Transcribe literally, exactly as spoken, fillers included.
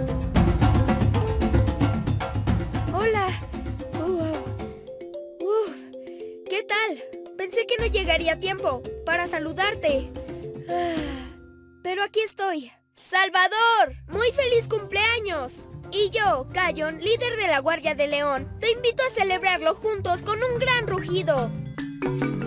Hola. Uh, uf. ¿Qué tal? Pensé que no llegaría a tiempo para saludarte. Ah, Pero aquí estoy. ¡Salvador! ¡Muy feliz cumpleaños! Y yo, Cayon, líder de la Guardia de León, te invito a celebrarlo juntos con un gran rugido.